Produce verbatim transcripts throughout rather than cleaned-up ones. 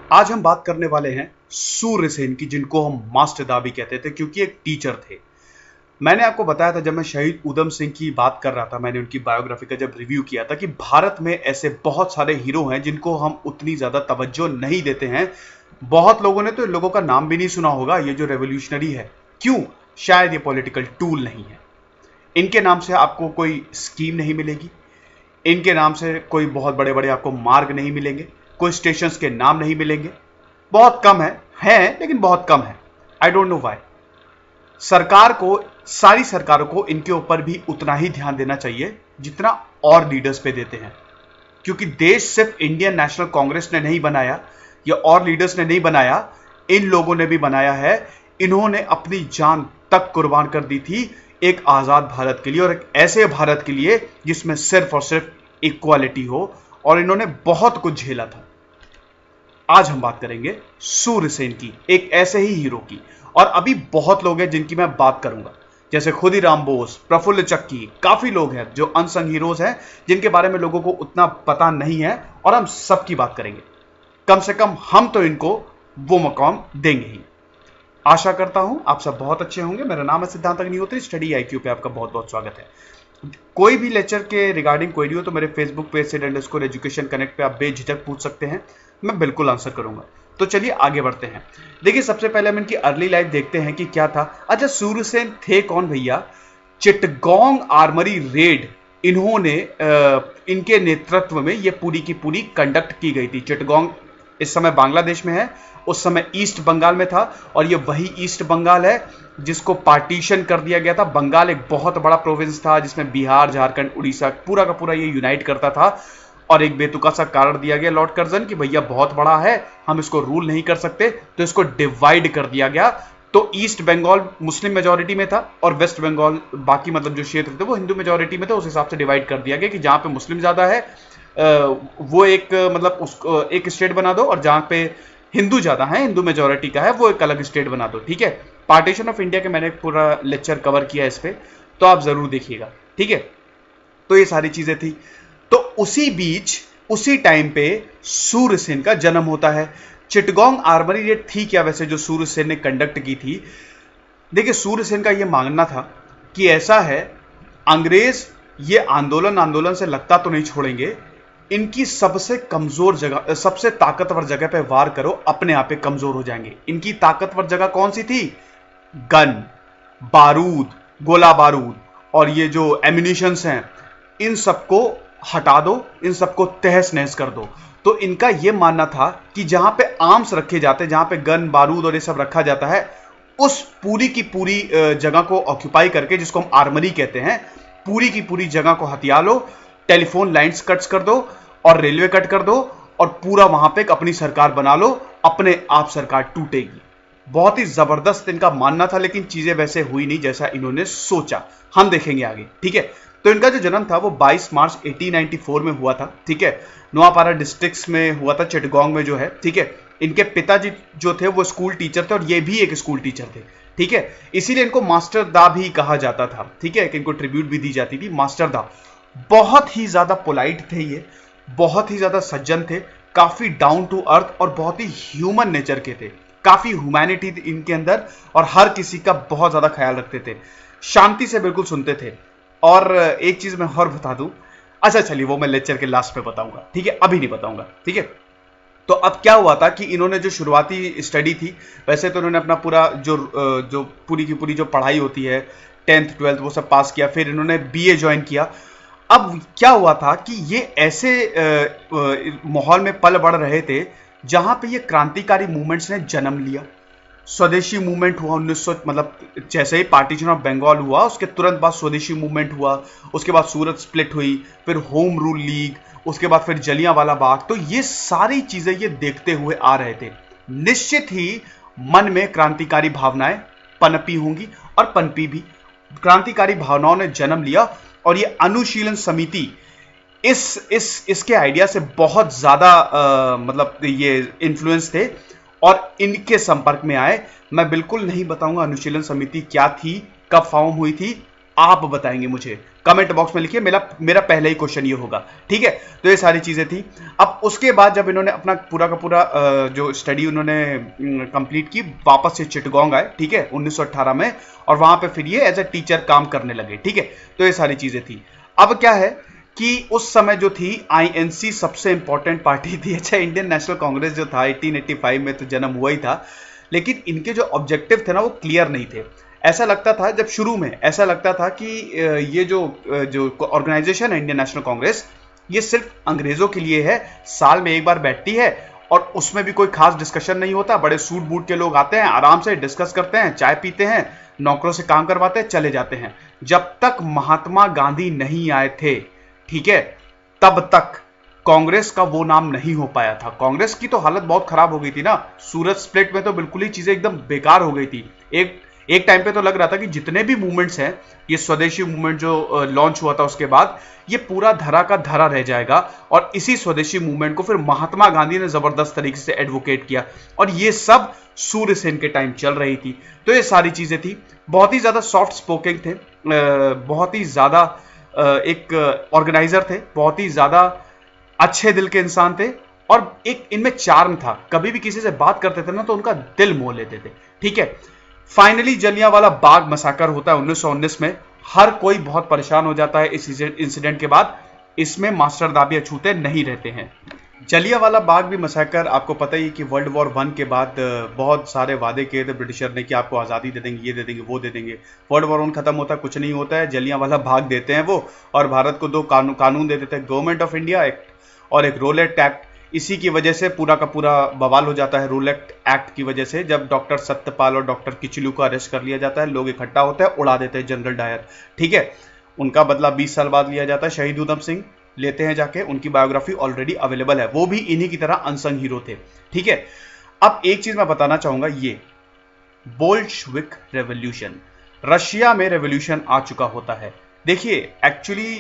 आज हम बात करने वाले हैं सूर्य सेन की, जिनको हम मास्टरदा भी कहते थे क्योंकि एक टीचर थे। मैंने आपको बताया था जब मैं शहीद उधम सिंह की बात कर रहा था, मैंने उनकी बायोग्राफी का जब रिव्यू किया था कि भारत में ऐसे बहुत सारे हीरो हैं जिनको हम उतनी ज्यादा तवज्जो नहीं देते हैं। बहुत लोगों ने तो इन लोगों का नाम भी नहीं सुना होगा। ये जो रेवोल्यूशनरी है, क्यों? शायद ये पॉलिटिकल टूल नहीं है। इनके नाम से आपको कोई स्कीम नहीं मिलेगी, इनके नाम से कोई बहुत बड़े बड़े आपको मार्ग नहीं मिलेंगे, कोई स्टेशंस के नाम नहीं मिलेंगे। बहुत कम है, है लेकिन बहुत कम है। I don't know why. सरकार को, सारी सरकारों को इनके ऊपर भी उतना ही ध्यान देना चाहिए जितना और लीडर्स पे देते हैं, क्योंकि देश सिर्फ इंडियन नेशनल कांग्रेस ने नहीं बनाया या और लीडर्स ने नहीं बनाया, इन लोगों ने भी बनाया है। इन्होंने अपनी जान तक कुर्बान कर दी थी एक आजाद भारत के लिए, और एक ऐसे भारत के लिए जिसमें सिर्फ और सिर्फ इक्वालिटी हो, और इन्होंने बहुत कुछ झेला था। आज हम बात करेंगे सूर्य सेन की, एक ऐसे ही हीरो की। और अभी बहुत लोग हैं जिनकी मैं बात करूंगा, जैसे खुदीराम बोस, प्रफुल्ल चक्की, काफी लोग हैं जो अनसंग हीरोज हैं जिनके बारे में लोगों को उतना पता नहीं है, और हम सबकी बात करेंगे। कम से कम हम तो इनको वो मकाम देंगे ही। आशा करता हूं आप सब बहुत अच्छे होंगे। मेरा नाम है सिद्धांत अग्निहोत्री, स्टडी आई क्यू पे आपका बहुत बहुत स्वागत है। कोई भी लेक्चर के रिगार्डिंग क्वेरी हो तो मेरे फेसबुक पेज से अंडरस्कोर एजुकेशन कनेक्ट पे आप बेझिझक पूछ सकते हैं, मैं बिल्कुल आंसर करूंगा। तो चलिए आगे बढ़ते हैं। देखिए, सबसे पहले हम इनकी अर्ली लाइफ देखते हैं कि क्या था। अच्छा, सूर्य सेन थे कौन भैया? चिटगोंग आर्मरी रेड इन्होंने इनके नेतृत्व में ये पूरी की पूरी कंडक्ट की गई थी। चिटगोंग इस समय बांग्लादेश में है, उस समय ईस्ट बंगाल में था, और ये वही ईस्ट बंगाल है जिसको पार्टीशन कर दिया गया था। बंगाल एक बहुत बड़ा प्रोविंस था जिसमें बिहार, झारखंड, उड़ीसा पूरा का पूरा ये यूनाइट करता था, और एक बेतुका सा कारण दिया गया लॉर्ड कर्जन कि भैया बहुत बड़ा है, हम इसको रूल नहीं कर सकते, तो इसको डिवाइड कर दिया गया। तो ईस्ट बंगाल मुस्लिम मेजोरिटी में था, और वेस्ट बंगाल बाकी मतलब जो क्षेत्र थे वो हिंदू मेजोरिटी में थे। उस हिसाब से डिवाइड कर दिया गया कि जहां पे मुस्लिम ज्यादा है वो एक मतलब उसको एक स्टेट बना दो, और जहां पे हिंदू ज्यादा है, हिंदू मेजोरिटी का है, वो एक अलग स्टेट बना दो। ठीक है, पार्टीशन ऑफ इंडिया के मैंने पूरा लेक्चर कवर किया इस पे, तो आप जरूर देखिएगा। ठीक है, तो ये सारी चीजें थी। तो उसी बीच उसी टाइम पे सूर्य सेन का जन्म होता है। चिटगोंग आर्मरी रेड थी क्या वैसे जो सूर्य सेन ने कंडक्ट की थी? देखिए, सूर्य सेन का यह मानना था कि ऐसा है, अंग्रेज ये आंदोलन आंदोलन से लगता तो नहीं छोड़ेंगे, इनकी सबसे कमजोर जगह, सबसे ताकतवर जगह पे वार करो, अपने आप पे कमजोर हो जाएंगे। इनकी ताकतवर जगह कौन सी थी? गन, बारूद, गोला बारूद, और ये जो एम्यूनिशंस हैं, इन सबको हटा दो, इन सबको तहस नहस कर दो। तो इनका यह मानना था कि जहां पे आर्म्स रखे जाते हैं, जहां पे गन, बारूद और ये सब रखा जाता है, उस पूरी की पूरी जगह को ऑक्यूपाई करके, जिसको हम आर्मरी कहते हैं, पूरी की पूरी जगह को हथिया लो, टेलीफोन लाइंस कट्स कर दो, और रेलवे कट कर दो, और पूरा वहां पे एक अपनी सरकार बना लो, अपने आप सरकार टूटेगी। बहुत ही जबरदस्त इनका मानना था, लेकिन चीजें वैसे हुई नहीं जैसा इन्होंने सोचा। हम देखेंगे आगे। ठीक है, तो इनका जो जन्म था वो बाईस मार्च अठारह सौ चौरानवे में हुआ था। ठीक है, नोआपारा डिस्ट्रिक्ट्स में हुआ था, चिटगोंग में जो है। ठीक है, इनके पिताजी जो थे वो स्कूल टीचर थे, और ये भी एक स्कूल टीचर थे। ठीक है, इसीलिए इनको मास्टरदा भी कहा जाता था। ठीक है, इनको ट्रिब्यूट भी दी जाती थी, मास्टरदा। बहुत ही ज्यादा पोलाइट थे ये, बहुत ही ज्यादा सज्जन थे, काफी डाउन टू अर्थ और बहुत ही ह्यूमन नेचर के थे। काफी ह्यूमैनिटी इनके अंदर, और हर किसी का बहुत ज्यादा ख्याल रखते थे, शांति से बिल्कुल सुनते थे। और एक चीज मैं और बता दूं, अच्छा चलिए वो मैं लेक्चर के लास्ट में बताऊंगा। ठीक है, अभी नहीं बताऊंगा। ठीक है, तो अब क्या हुआ था कि इन्होंने जो शुरुआती स्टडी थी, वैसे तो इन्होंने अपना पूरा जो जो पूरी की पूरी जो पढ़ाई होती है, टेंथ ट्वेल्थ वो सब पास किया, फिर इन्होंने बीए ज्वाइन किया। अब क्या हुआ था कि ये ऐसे माहौल में पल बढ़ रहे थे जहां पे ये क्रांतिकारी मूवमेंट्स ने जन्म लिया। स्वदेशी मूवमेंट हुआ उन्नीस सौ, मतलब जैसे ही पार्टीशन ऑफ बंगाल हुआ उसके तुरंत बाद स्वदेशी मूवमेंट हुआ, उसके बाद सूरत स्प्लिट हुई, फिर होम रूल लीग, उसके बाद फिर जलियांवाला बाग। तो ये सारी चीजें ये देखते हुए आ रहे थे। निश्चित ही मन में क्रांतिकारी भावनाएं पनपी होंगी, और पनपी भी। क्रांतिकारी भावनाओं ने जन्म लिया, और ये अनुशीलन समिति इस इस इसके आइडिया से बहुत ज्यादा मतलब ये इन्फ्लुएंस थे, और इनके संपर्क में आए। मैं बिल्कुल नहीं बताऊंगा अनुशीलन समिति क्या थी, कब फॉर्म हुई थी, आप बताएंगे मुझे, कमेंट बॉक्स में लिखिए। मेरा मेरा पहला ही क्वेश्चन ये होगा, ठीक है। तो ये सारी चीजें थी। अब उसके बाद जब इन्होंने अपना पूरा का पूरा जो स्टडी उन्होंने कंप्लीट की, वापस से चिटगोंग आए, ठीक है, उन्नीस सौ अठारह में, और वहां पे फिर ये एज ए टीचर काम करने लगे, ठीक है। तो ये सारी चीजें थी। अब क्या है कि उस समय जो थी आईएनसी सबसे इंपॉर्टेंट पार्टी थी। अच्छा, इंडियन नेशनल कांग्रेस जो था अठारह सौ पचासी में तो जन्म हुआ ही था, लेकिन इनके जो ऑब्जेक्टिव थे ना वो क्लियर नहीं थे। ऐसा लगता था जब शुरू में ऐसा लगता था कि ये जो जो ऑर्गेनाइजेशन है इंडियन नेशनल कांग्रेस, ये सिर्फ अंग्रेजों के लिए है, साल में एक बार बैठती है और उसमें भी कोई खास डिस्कशन नहीं होता। बड़े सूट बूट के लोग आते हैं, आराम से डिस्कस करते हैं, चाय पीते हैं, नौकरों से काम करवाते हैं, चले जाते हैं। जब तक महात्मा गांधी नहीं आए थे, ठीक है, तब तक कांग्रेस का वो नाम नहीं हो पाया था। कांग्रेस की तो हालत बहुत खराब हो गई थी ना, सूरत स्प्लिट में तो बिल्कुल ही चीजें एकदम बेकार हो गई थी। एक एक टाइम पे तो लग रहा था कि जितने भी मूवमेंट्स हैं, ये स्वदेशी मूवमेंट जो लॉन्च हुआ था उसके बाद, ये पूरा धरा का धरा रह जाएगा। और इसी स्वदेशी मूवमेंट को फिर महात्मा गांधी ने जबरदस्त तरीके से एडवोकेट किया, और ये सब सूर्य सेन के टाइम चल रही थी। तो ये सारी चीजें थी। बहुत ही ज्यादा सॉफ्ट स्पोकन थे, बहुत ही ज्यादा एक ऑर्गेनाइजर थे, बहुत ही ज्यादा अच्छे दिल के इंसान थे, और एक इनमें चार्म था। कभी भी किसी से बात करते थे ना तो उनका दिल मोह लेते थे, ठीक है। फाइनली जलियांवाला बाग मसाकर होता है उन्नीस सौ उन्नीस में। हर कोई बहुत परेशान हो जाता है इस इंसिडेंट के बाद। इसमें मास्टरदा भी अछूते नहीं रहते हैं। जलियांवाला बाग भी मसाकर, आपको पता ही है कि वर्ल्ड वॉर वन के बाद बहुत सारे वादे किए थे ब्रिटिशर ने कि आपको आज़ादी दे देंगे, ये दे देंगे, वो दे देंगे। वर्ल्ड वॉर वन खत्म होता है, कुछ नहीं होता है। जलियांवाला बाग देते हैं वो, और भारत को दो कानून कानून दे देते हैं, गवर्नमेंट ऑफ इंडिया एक्ट और एक रोलेट एक्ट। इसी की वजह से पूरा का पूरा बवाल हो जाता है रोलेट एक्ट की वजह से, जब डॉक्टर सत्यपाल और डॉक्टर किचलू को अरेस्ट कर लिया जाता है। लोग इकट्ठा होते हैं, उड़ा देते हैं जनरल डायर, ठीक है। उनका बदला बीस साल बाद लिया जाता है। शहीद उधम सिंह लेते हैं जाके, उनकी बायोग्राफी ऑलरेडी अवेलेबल है, वो भी इन्हीं की तरह अनसंग हीरो थे, ठीक है। अब एक चीज मैं बताना चाहूंगा, ये बोल्शेविक रेवोल्यूशन, रशिया में रेवोल्यूशन आ चुका होता है। देखिए एक्चुअली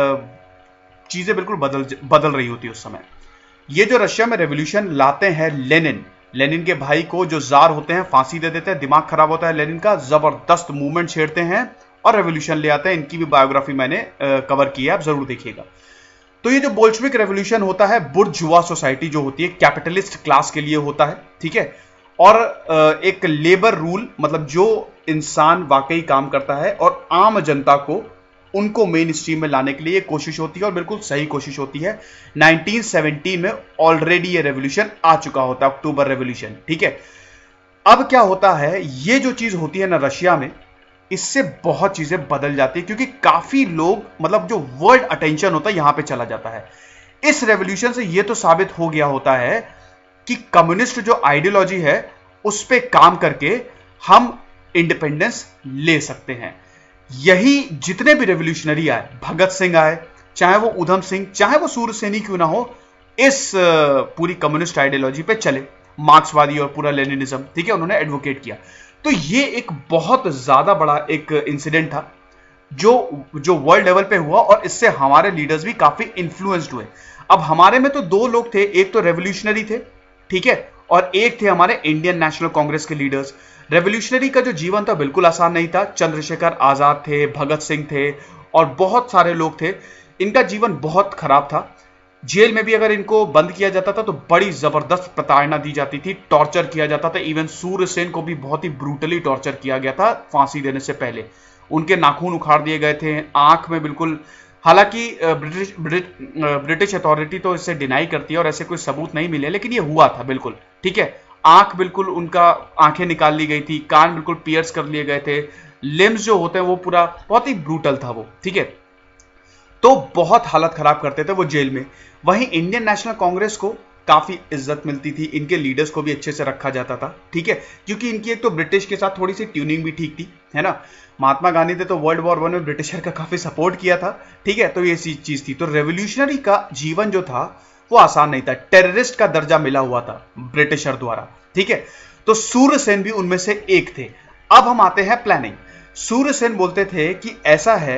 चीजें बिल्कुल बदल बदल रही होती है उस समय। ये जो रशिया में रेवोल्यूशन लाते हैं लेनिन, लेनिन के भाई को जो जार होते हैं फांसी दे देते हैं, दिमाग खराब होता है लेनिन का, जबरदस्त मूवमेंट छेड़ते हैं और रेवोल्यूशन ले आते हैं। इनकी भी बायोग्राफी मैंने आ, कवर की है, आप जरूर देखिएगा। तो ये जो बोल्शेविक रेवोल्यूशन होता है, बुर्जुआ सोसाइटी जो होती है, कैपिटलिस्ट क्लास के लिए होता है, ठीक है। और आ, एक लेबर रूल, मतलब जो इंसान वाकई काम करता है और आम जनता को, उनको मेन स्ट्रीम में लाने के लिए कोशिश होती है, और बिल्कुल सही कोशिश होती है। उन्नीस सौ सत्रह में ऑलरेडी ये रेवोल्यूशन आ चुका होता है, अक्टूबर रेवोल्यूशन, ठीक है। अब क्या होता है, ये जो चीज होती है ना रशिया में, इससे बहुत चीजें बदल जाती है, क्योंकि काफी लोग, मतलब जो वर्ल्ड अटेंशन होता है यहां पे चला जाता है। इस रेवोल्यूशन से ये तो साबित हो गया होता है कि कम्युनिस्ट जो आइडियोलॉजी है उस पर काम करके हम इंडिपेंडेंस ले सकते हैं। यही जितने भी रेवोल्यूशनरी आए, भगत सिंह आए, चाहे वो उधम सिंह, चाहे वो सूर्य सेन क्यों ना हो, इस पूरी कम्युनिस्ट आइडियोलॉजी पे चले, मार्क्सवादी और पूरा लेनिनिज्म, ठीक है, उन्होंने एडवोकेट किया। तो ये एक बहुत ज्यादा बड़ा एक इंसिडेंट था जो जो वर्ल्ड लेवल पे हुआ, और इससे हमारे लीडर्स भी काफी इन्फ्लुएंस्ड हुए। अब हमारे में तो दो लोग थे, एक तो रेवोल्यूशनरी थे, ठीक है, और एक थे हमारे इंडियन नेशनल कांग्रेस के लीडर्स। रेवोल्यूशनरी का जो जीवन था बिल्कुल आसान नहीं था। चंद्रशेखर आजाद थे, भगत सिंह थे, और बहुत सारे लोग थे। इनका जीवन बहुत खराब था। जेल में भी अगर इनको बंद किया जाता था तो बड़ी जबरदस्त प्रताड़ना दी जाती थी, टॉर्चर किया जाता था। इवन सूर्य सेन को भी बहुत ही ब्रूटली टॉर्चर किया गया था फांसी देने से पहले। उनके नाखून उखाड़ दिए गए थे, आंख में बिल्कुल, हालांकि ब्रिटिश ब्रिटिश अथॉरिटी तो इससे डिनाई करती है और ऐसे कोई सबूत नहीं मिले, लेकिन ये हुआ था बिल्कुल, ठीक है। आंख बिल्कुल, उनका आंखें निकाल ली गई थी, कान बिल्कुल पियर्स कर लिए गए थे, लिम्स जो होते हैं वो पूरा बहुत ही ब्रूटल था वो, ठीक है। तो बहुत हालत खराब करते थे वो जेल में। वहीं इंडियन नेशनल कांग्रेस को काफी इज्जत मिलती थी, इनके लीडर्स को भी अच्छे से रखा जाता था, ठीक है, क्योंकि इनकी एक तो ब्रिटिश के साथ थोड़ी सी ट्यूनिंग भी ठीक थी, है ना। महात्मा गांधी ने तो वर्ल्ड वॉर वन में ब्रिटिशर का काफी सपोर्ट किया था, ठीक है। तो ये चीज थी। तो रेवोल्यूशनरी का जीवन जो था वो आसान नहीं था, टेररिस्ट का दर्जा मिला हुआ था ब्रिटिशर द्वारा, ठीक है। तो सूर्य सेन भी उनमें से एक थे। अब हम आते हैं प्लानिंग। सूर्य सेन बोलते थे कि ऐसा है,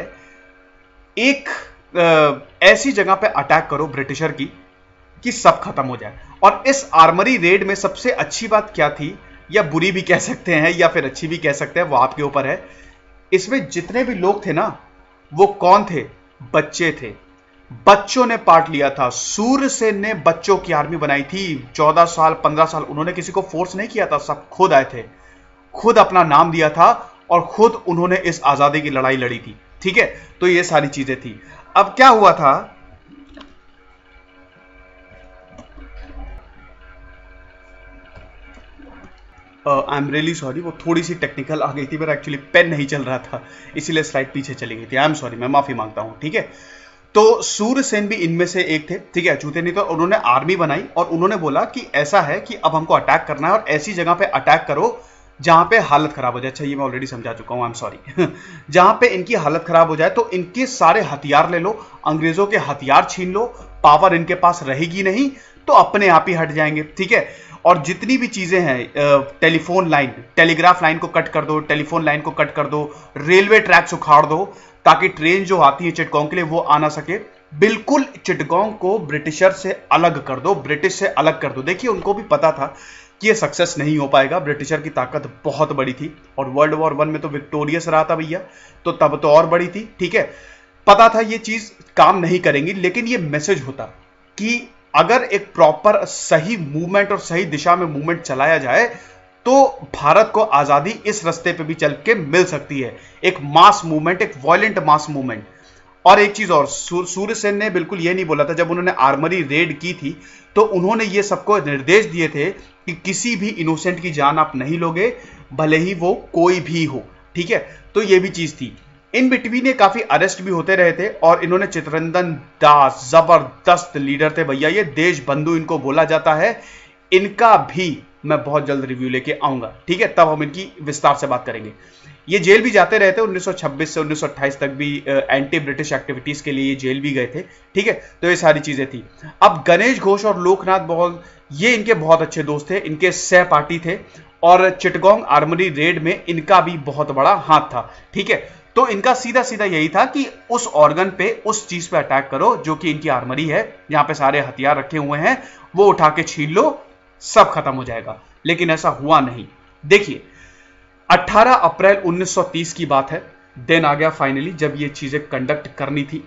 एक आ, ऐसी जगह पे अटैक करो ब्रिटिशर की कि सब खत्म हो जाए। और इस आर्मरी रेड में सबसे अच्छी बात क्या थी, या बुरी भी कह सकते हैं या फिर अच्छी भी कह सकते हैं, वो आपके ऊपर है। इसमें जितने भी लोग थे ना, वो कौन थे? बच्चे थे। बच्चों ने पार्ट लिया था। सूर्य सेन ने बच्चों की आर्मी बनाई थी। चौदह साल पंद्रह साल उन्होंने किसी को फोर्स नहीं किया था, सब खुद आए थे, खुद अपना नाम दिया था और खुद उन्होंने इस आजादी की लड़ाई लड़ी थी। ठीक है, तो ये सारी चीजें थी। अब क्या हुआ था, आई एम रियली सॉरी, वो थोड़ी सी टेक्निकल आ गई थी, मेरा एक्चुअली पेन नहीं चल रहा था, इसीलिए स्लाइड पीछे चली गई थी। आई एम सॉरी, मैं माफी मांगता हूं। ठीक है, तो सूर्य सेन भी इनमें से एक थे। ठीक है, चूते नहीं तो उन्होंने आर्मी बनाई और उन्होंने बोला कि ऐसा है कि अब हमको अटैक करना है और ऐसी जगह पे अटैक करो जहां पे हालत खराब हो जाए। अच्छा, ये मैं ऑलरेडी समझा चुका हूं, आई एम सॉरी। जहां पे इनकी हालत खराब हो जाए तो इनके सारे हथियार ले लो, अंग्रेजों के हथियार छीन लो, पावर इनके पास रहेगी नहीं तो अपने आप ही हट जाएंगे। ठीक है, और जितनी भी चीजें हैं, टेलीफोन लाइन, टेलीग्राफ लाइन को कट कर दो, टेलीफोन लाइन को कट कर दो, रेलवे ट्रैक्स उखाड़ दो ताकि ट्रेन जो आती है चिटगांव के लिए वो आ ना सके। बिल्कुल चिटगांव को ब्रिटिशर से अलग कर दो, ब्रिटिश से अलग कर दो। देखिए, उनको भी पता था कि ये सक्सेस नहीं हो पाएगा, ब्रिटिशर की ताकत बहुत बड़ी थी और वर्ल्ड वॉर वन में तो विक्टोरियस रहा था भैया, तो तब तो और बड़ी थी। ठीक है, पता था ये चीज काम नहीं करेंगी, लेकिन ये मैसेज होता कि अगर एक प्रॉपर सही मूवमेंट और सही दिशा में मूवमेंट चलाया जाए तो भारत को आजादी इस रास्ते पे भी चल के मिल सकती है। एक मास मूवमेंट, एक वॉयलेंट मास मूवमेंट। और एक चीज और, सूर्य सेन ने बिल्कुल ये नहीं बोला था, जब उन्होंने आर्मरी रेड की थी तो उन्होंने ये सबको निर्देश दिए थे कि किसी भी इनोसेंट की जान आप नहीं लोगे, भले ही वो कोई भी हो। ठीक है, तो ये भी चीज थी। इन बिटवीन ये काफी अरेस्ट भी होते रहे थे और इन्होंने चित्तरंजन दास जबरदस्त लीडर थे भैया, ये देश बंधु इनको बोला जाता है। इनका भी मैं बहुत जल्द रिव्यू लेके आऊंगा। ठीक है, तब हम इनकी विस्तार से बात करेंगे। ये जेल भी जाते रहे थे, उन्नीस सौ छब्बीस से उन्नीस सौ अट्ठाईस तक भी एंटी ब्रिटिश एक्टिविटीज के लिए ये जेल भी गए थे। ठीक है, तो ये सारी चीजें थी। अब गणेश घोष और लोकनाथ बहल ये इनके बहुत अच्छे दोस्त थे, इनके सहपाठी थे और चिटगांग आर्मरी रेड में इनका भी बहुत बड़ा हाथ था। ठीक है, तो इनका सीधा सीधा यही था कि उस ऑर्गन पे, उस चीज पे अटैक करो जो कि इनकी आर्मरी है, जहां पे सारे हथियार रखे हुए हैं, वो उठा के छीन लो, सब खत्म हो जाएगा। लेकिन ऐसा हुआ नहीं। देखिए, अठारह अप्रैल उन्नीस सौ तीस की बात है, दिन आ गया फाइनली जब ये चीजें कंडक्ट करनी थी।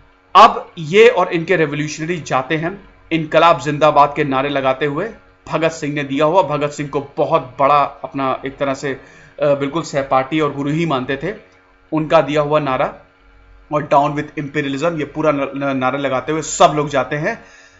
अब ये और इनके रेवोल्यूशनरी जाते हैं इनकलाब जिंदाबाद के नारे लगाते हुए। भगत सिंह ने दिया हुआ, भगत सिंह को बहुत बड़ा अपना एक तरह से बिल्कुल सहपाठी और गुरु ही मानते थे, उनका दिया हुआ नारा और डाउन विथ इंपीरियलिज्म, ये पूरा नारा लगाते हुए सब लोग जाते हैं।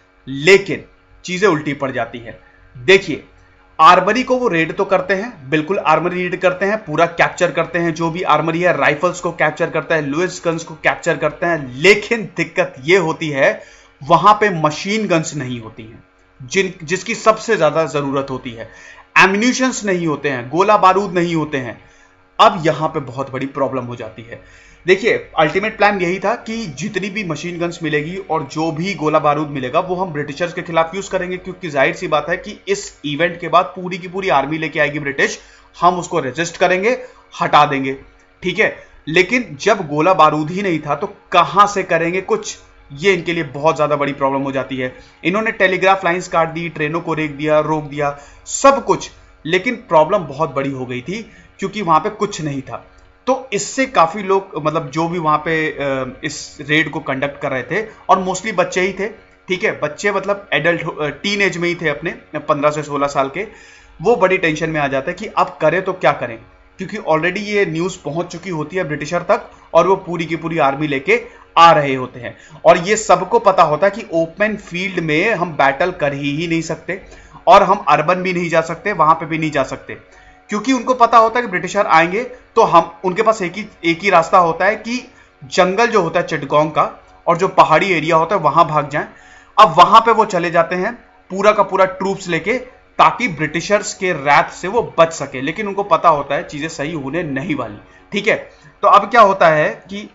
लेकिन चीजें उल्टी पड़ जाती है। देखिए, आर्मरी को वो रेड तो करते हैं, बिल्कुल आर्मरी रेड करते हैं, पूरा कैप्चर करते हैं, जो भी आर्मरी है, राइफल्स को कैप्चर करता है, लुइस गन्स को कैप्चर करते हैं। लेकिन दिक्कत ये होती है वहां पे मशीन गन्स नहीं होती हैं, जिन जिसकी सबसे ज्यादा जरूरत होती है। एम्यूनिशंस नहीं होते हैं, गोला बारूद नहीं होते हैं। अब यहां पे बहुत बड़ी प्रॉब्लम हो जाती है। देखिए, अल्टीमेट प्लान यही था कि जितनी भी मशीन गन्स मिलेगी और जो भी गोला बारूद मिलेगा वो हम ब्रिटिशर्स के खिलाफ यूज करेंगे, क्योंकि जाहिर सी बात है कि इस इवेंट के बाद पूरी की पूरी आर्मी लेके आएगी ब्रिटिश, हम उसको रेजिस्ट करेंगे, हटा देंगे। ठीक है, लेकिन जब गोला बारूद ही नहीं था तो कहां से करेंगे कुछ, ये इनके लिए बहुत ज्यादा बड़ी प्रॉब्लम हो जाती है। इन्होंने टेलीग्राफ लाइंस काट दी, ट्रेनों को रोक दिया रोक दिया सब कुछ, लेकिन प्रॉब्लम बहुत बड़ी हो गई थी क्योंकि वहां पे कुछ नहीं था। तो इससे काफी लोग, मतलब जो भी वहां पे इस रेड को कंडक्ट कर रहे थे, और मोस्टली बच्चे ही थे। ठीक है, बच्चे मतलब एडल्ट टीन एज में ही थे, अपने पंद्रह से सोलह साल के। वो बड़ी टेंशन में आ जाते हैं कि अब करें तो क्या करें, क्योंकि ऑलरेडी ये न्यूज पहुंच चुकी होती है ब्रिटिशर तक और वो पूरी की पूरी आर्मी लेके आ रहे होते हैं। और ये सबको पता होता है कि ओपन फील्ड में हम बैटल कर ही, ही नहीं सकते और हम अर्बन भी नहीं जा सकते, वहां पे भी नहीं जा सकते, क्योंकि उनको पता होता है कि ब्रिटिशर आएंगे तो हम, उनके पास एक ही एक ही रास्ता होता है कि जंगल जो होता है चिटगांग का और जो पहाड़ी एरिया होता है वहां भाग जाएं। अब वहां पे वो चले जाते हैं पूरा का पूरा ट्रूप्स लेके, ताकि ब्रिटिशर्स के रैथ से वो बच सके। लेकिन उनको पता होता है चीजें सही होने नहीं वाली। ठीक है, तो अब क्या होता है कि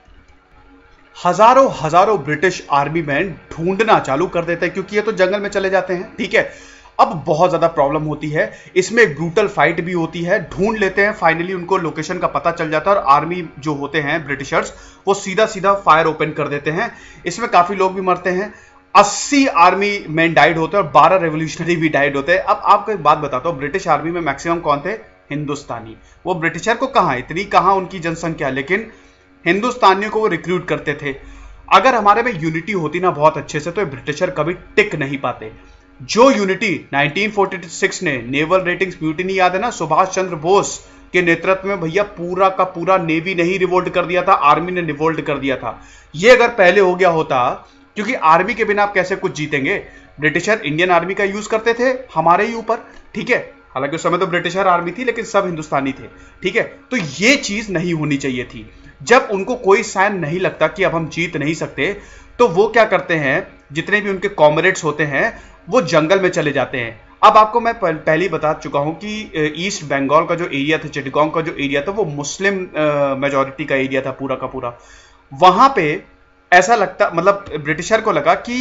हजारों हजारों ब्रिटिश आर्मी मैन ढूंढना चालू कर देते हैं, क्योंकि ये तो जंगल में चले जाते हैं। ठीक है, अब बहुत ज्यादा प्रॉब्लम होती है, इसमें एक ब्रूटल फाइट भी होती है। ढूंढ लेते हैं, फाइनली उनको लोकेशन का पता चल जाता है और आर्मी जो होते हैं ब्रिटिशर्स वो सीधा सीधा फायर ओपन कर देते हैं। इसमें काफी लोग भी मरते हैं, अस्सी आर्मी मैन डाइड होते हैं और बारह रेवोल्यूशनरी भी डाइड होते हैं। अब आपको एक बात बताता हूं, ब्रिटिश आर्मी में मैक्सिमम कौन थे? हिंदुस्तानी। वो ब्रिटिशर को कहाँ, इतनी कहाँ उनकी जनसंख्या, लेकिन हिंदुस्तानियों को वो रिक्रूट करते थे। अगर हमारे में यूनिटी होती ना बहुत अच्छे से, तो ब्रिटिशर कभी टिक नहीं पाते। जो यूनिटी नाइनटीन फोर्टी सिक्स ने नेवल रेटिंग्स म्यूटिनी, याद है ना, सुभाष चंद्र बोस के नेतृत्व में भैया पूरा का पूरा नेवी ने ही रिवोल्ट कर दिया था, आर्मी ने रिवोल्ट कर दिया था। ये अगर पहले हो गया होता, क्योंकि आर्मी के बिना आप कैसे कुछ जीतेंगे। ब्रिटिशर इंडियन आर्मी का यूज करते थे हमारे ही ऊपर, ठीक है, हालांकि उस समय तो ब्रिटिशर आर्मी थी लेकिन सब हिंदुस्तानी थे, ठीक है। तो ये चीज नहीं होनी चाहिए थी। जब उनको कोई साइन नहीं लगता कि अब हम जीत नहीं सकते, तो वो क्या करते हैं, जितने भी उनके कॉमरेड्स होते हैं वो जंगल में चले जाते हैं। अब आपको मैं पहले ही बता चुका हूं कि ईस्ट बंगाल का जो एरिया था, चिटगांव का जो एरिया था, वो मुस्लिम मेजॉरिटी का एरिया था पूरा का पूरा। वहां पे ऐसा लगता, मतलब ब्रिटिशर को लगा कि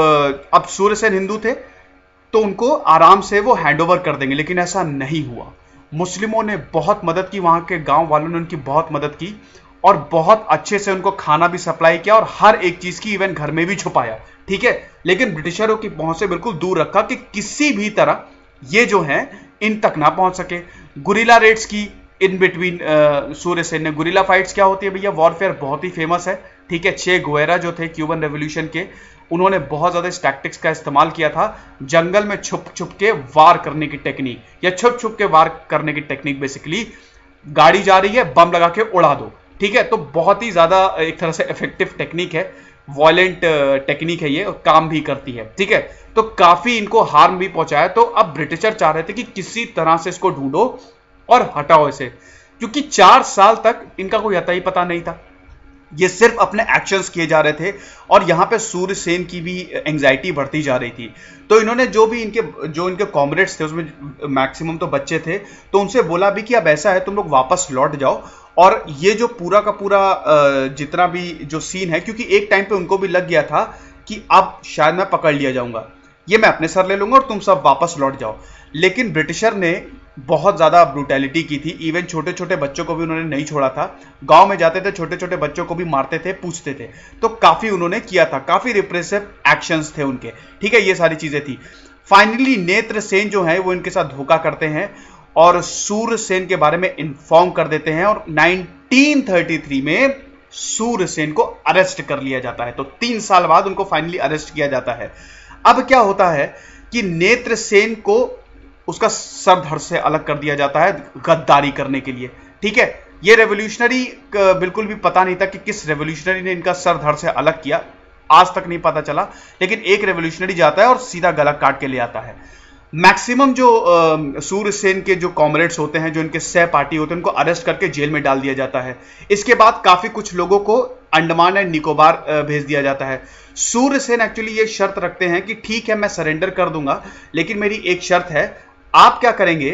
अब सूर्य सेन हिंदू थे तो उनको आराम से वो हैंडओवर कर देंगे, लेकिन ऐसा नहीं हुआ। मुस्लिमों ने बहुत मदद की, वहां के गांव वालों ने उनकी बहुत मदद की और बहुत अच्छे से उनको खाना भी सप्लाई किया और हर एक चीज की, इवन घर में भी छुपाया, ठीक है। लेकिन ब्रिटिशरों की पहुंच से बिल्कुल दूर रखा कि किसी भी तरह ये जो है इन तक ना पहुंच सके। गुरिल्ला रेड्स की इन बिटवीन सूर्य सेन ने। गुरिल्ला फाइट्स क्या होती है भैया, वॉरफेयर बहुत ही फेमस है, ठीक है। चे गुवेरा जो थे क्यूबन रेवोल्यूशन के, उन्होंने बहुत ज्यादा इस टैक्टिक्स का इस्तेमाल किया था, जंगल में छुप छुप के वार करने की टेक्निक, या छुप छुप के वार करने की टेक्निक। बेसिकली गाड़ी जा रही है, बम लगा के उड़ा दो, ठीक है। तो बहुत ही ज्यादा एक तरह से इफेक्टिव टेक्निक है, वॉयलेंट टेक्निक है, ये काम भी करती है, ठीक है। तो काफी इनको हार्म भी पहुंचाया। तो अब ब्रिटिशर चाह रहे थे कि किसी तरह से इसको ढूंढो और हटाओ इसे, क्योंकि चार साल तक इनका कोई अता ही पता नहीं था, ये सिर्फ अपने एक्शंस किए जा रहे थे और यहां पे सूर्य सेन की भी एंजाइटी बढ़ती जा रही थी। तो इन्होंने जो भी इनके जो इनके कॉमरेड्स थे, उसमें मैक्सिमम तो बच्चे थे, तो उनसे बोला भी कि अब ऐसा है, तुम लोग वापस लौट जाओ और ये जो पूरा का पूरा जितना भी जो सीन है, क्योंकि एक टाइम पे उनको भी लग गया था कि अब शायद मैं पकड़ लिया जाऊंगा, ये मैं अपने सर ले लूंगा और तुम सब वापस लौट जाओ। लेकिन ब्रिटिशर ने बहुत ज्यादा ब्रूटैलिटी की थी, इवन छोटे छोटे बच्चों को भी उन्होंने नहीं छोड़ा था। गांव में जाते थे, छोटे छोटे बच्चों को भी मारते थे, पूछते थे, तो काफी उन्होंने किया था, काफी रिप्रेसिव एक्शंस थे उनके, ठीक है। ये सारी चीजें थी। फाइनली नेत्र सेन जो है वो इनके साथ धोखा करते हैं और सूर्य सेन के बारे में इन्फॉर्म कर देते हैं और नाइनटीन थर्टी थ्री में सूर्य सेन को अरेस्ट कर लिया जाता है। तो तीन साल बाद उनको फाइनली अरेस्ट किया जाता है। अब क्या होता है कि नेत्र सेन को उसका सर धड़ से अलग कर दिया जाता है गद्दारी करने के लिए, ठीक है। ये रेवोल्यूशनरी बिल्कुल भी पता नहीं था कि किस रेवोल्यूशनरी ने इनका सर धड़ से अलग किया, आज तक नहीं पता चला। लेकिन एक रेवोल्यूशनरी जाता है और सीधा गला काट के ले आता है। मैक्सिमम जो सूर्य सेन के जो कॉमरेड्स होते हैं, जो इनके सहपाठी होते हैं, उनको अरेस्ट करके जेल में डाल दिया जाता है। इसके बाद काफी कुछ लोगों को अंडमान एंड निकोबार भेज दिया जाता है। सूर्य सेन एक्चुअली ये शर्त रखते हैं कि ठीक है मैं सरेंडर कर दूंगा, लेकिन मेरी एक शर्त है, आप क्या करेंगे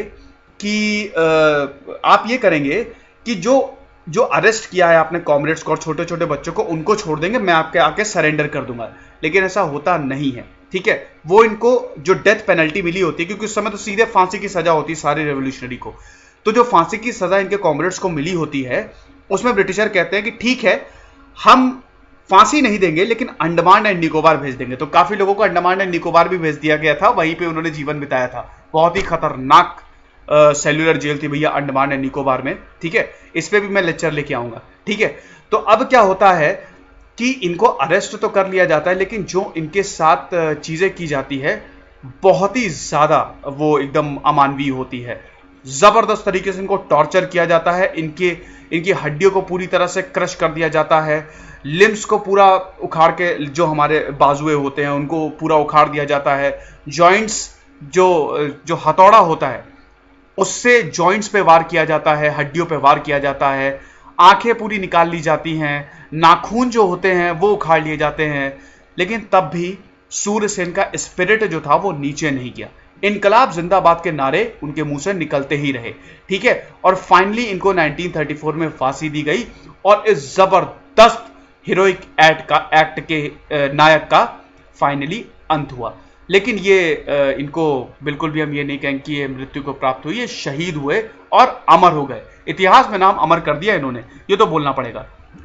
कि आप ये करेंगे कि जो जो अरेस्ट किया है आपने कॉमरेड्स को और छोटे छोटे बच्चों को, उनको छोड़ देंगे, मैं आपके आके सरेंडर कर दूंगा। लेकिन ऐसा होता नहीं है, ठीक है। वो इनको जो डेथ पेनल्टी मिली होती है, क्योंकि उस समय तो सीधे फांसी की सजा होती है सारे रेवोल्यूशनरी को, तो जो फांसी की सजा इनके कॉमरेड्स को मिली होती है, उसमें ब्रिटिशर कहते हैं कि ठीक है हम फांसी नहीं देंगे लेकिन अंडमान एंड निकोबार भेज देंगे। तो काफी लोगों को अंडमान एंड निकोबार भी भेज दिया गया था, वहीं पे उन्होंने जीवन बिताया था। बहुत ही खतरनाक सेल्यूलर जेल थी भैया अंडमान एंड निकोबार में, ठीक है। इस पे भी मैं लेक्चर लेके आऊंगा, ठीक है। तो अब क्या होता है कि इनको अरेस्ट तो कर लिया जाता है, लेकिन जो इनके साथ चीजें की जाती है बहुत ही ज्यादा वो एकदम अमानवीय होती है। जबरदस्त तरीके से इनको टॉर्चर किया जाता है, इनके इनकी हड्डियों को पूरी तरह से क्रश कर दिया जाता है, लिम्स को पूरा उखाड़ के, जो हमारे बाजुए होते हैं उनको पूरा उखाड़ दिया जाता है, जॉइंट्स जो जो हथौड़ा होता है उससे जॉइंट्स पे वार किया जाता है, हड्डियों पे वार किया जाता है, आंखें पूरी निकाल ली जाती हैं, नाखून जो होते हैं वो उखाड़ लिए जाते हैं। लेकिन तब भी सूर्य सेन का स्पिरिट जो था वो नीचे नहीं गया। इनकलाब जिंदाबाद के नारे उनके मुंह से निकलते ही रहे, ठीक है। और फाइनली इनको नाइनटीन थर्टी फोर में फांसी दी गई और इस जबरदस्त हीरोइक एक्ट का एक्ट के नायक का फाइनली अंत हुआ। लेकिन ये इनको बिल्कुल भी हम ये नहीं कहेंगे कि ये मृत्यु को प्राप्त हुई, ये शहीद हुए और अमर हो गए। इतिहास में नाम अमर कर दिया इन्होंने, ये तो बोलना पड़ेगा।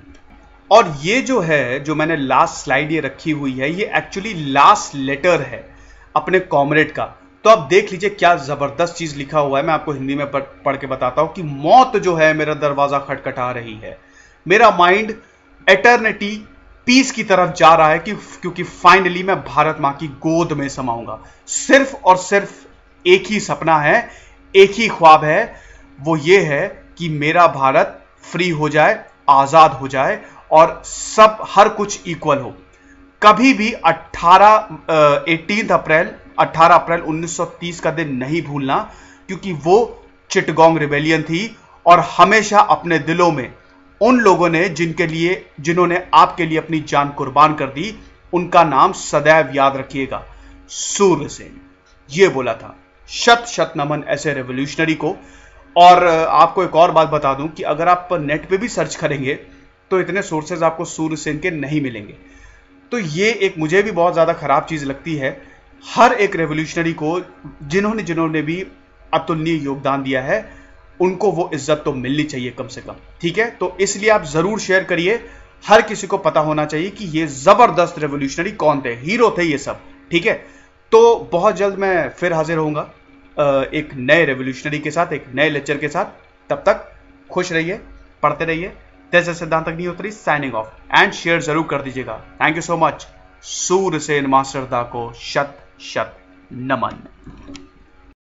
और ये जो है, जो मैंने लास्ट स्लाइड ये रखी हुई है, ये एक्चुअली लास्ट लेटर है अपने कॉमरेड का। तो आप देख लीजिए क्या जबरदस्त चीज लिखा हुआ है। मैं आपको हिंदी में पढ़ के बताता हूं कि मौत जो है मेरा दरवाजा खटखटा रही है, मेरा माइंड एटर्निटी पीस की तरफ जा रहा है कि क्योंकि फाइनली मैं भारत मां की गोद में समाऊंगा। सिर्फ और सिर्फ एक ही सपना है, एक ही ख्वाब है, वो ये है कि मेरा भारत फ्री हो जाए, आजाद हो जाए और सब हर कुछ इक्वल हो। कभी भी अठारह अप्रैल अठारह अप्रैल उन्नीस सौ तीस का दिन नहीं भूलना, क्योंकि वो चिटगोंग रिबेलियन थी और हमेशा अपने दिलों में उन लोगों ने जिनके लिए जिन्होंने आपके लिए अपनी जान कुर्बान कर दी, उनका नाम सदैव याद रखिएगा, सूर्य सेन। ये बोला था। शत शत नमन ऐसे रेवोल्यूशनरी को। और आपको एक और बात बता दूं कि अगर आप नेट पे भी सर्च करेंगे तो इतने सोर्सेज आपको सूर्य सेन के नहीं मिलेंगे। तो ये एक मुझे भी बहुत ज्यादा खराब चीज लगती है। हर एक रेवोल्यूशनरी को जिन्होंने जिन्होंने भी अतुलनीय योगदान दिया है, उनको वो इज्जत तो मिलनी चाहिए कम से कम, ठीक है। तो इसलिए आप जरूर शेयर करिए, हर किसी को पता होना चाहिए कि ये जबरदस्त रेवोल्यूशनरी कौन थे, हीरो थे ये सब, ठीक है। तो बहुत जल्द मैं फिर हाजिर होऊंगा एक नए रेवोल्यूशनरी के साथ, एक नए लेक्चर के साथ। तब तक खुश रहिए, पढ़ते रहिए। Tej Siddhant Agnihotri signing off, and share जरूर कर दीजिएगा। Thank you so much. Surya Sen Masterda को शत शत नमन।